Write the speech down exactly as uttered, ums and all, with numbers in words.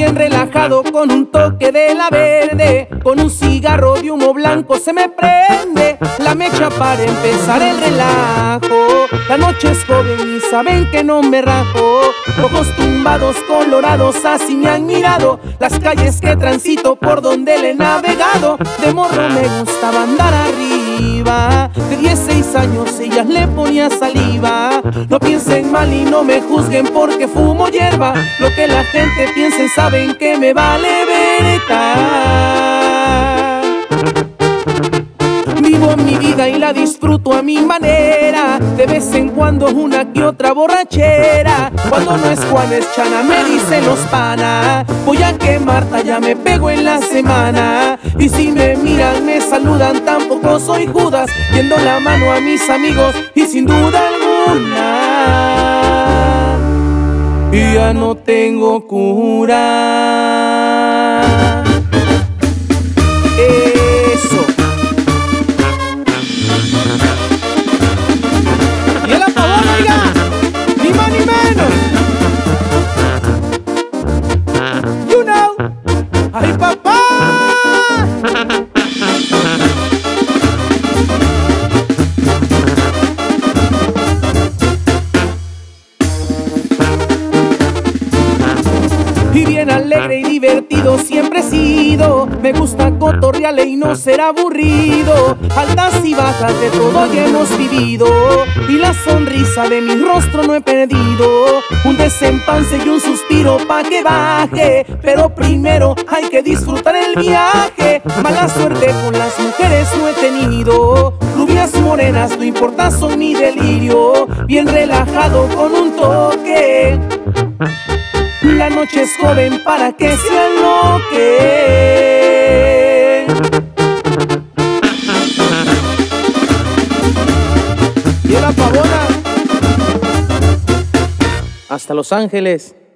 bien relajado con un toque de la verde, con un cigarro de humo blanco se me prende la mecha para empezar el relajo. La noche es joven y saben que no me rajo, ojos tumbados, colorados, así me han mirado las calles que transito por donde le he navegado. De morro me gustaba andar arriba, de dieciséis años ellas le ponía saliva. No piensen mal y no me juzguen porque fumo hierba, lo que la gente piense saben que me vale vereta. Vivo mi vida y la disfruto a mi manera, de vez en cuando una que otra borrachera. Cuando no es Juan es Chana, me dicen los pana. Voy a que Marta ya me pego en la semana. Y si me miran me saludan, tampoco soy Judas, yendo la mano a mis amigos y sin duda alguna y ya no tengo cura. Eso. Y el apagón, oiga, ni más ni menos. You know. ¡Ay, papá! Y bien alegre y divertido siempre he sido. Me gusta cotorrearle y no ser aburrido. Altas y bajas de todo ya hemos vivido, y la sonrisa de mi rostro no he perdido. Un desempance y un suspiro pa' que baje, pero primero hay que disfrutar el viaje. Mala suerte con las mujeres no he tenido, rubias morenas no importa, son mi delirio. Bien relajado con un toque, la noche es joven para que se aloque. Y la pavona hasta Los Ángeles.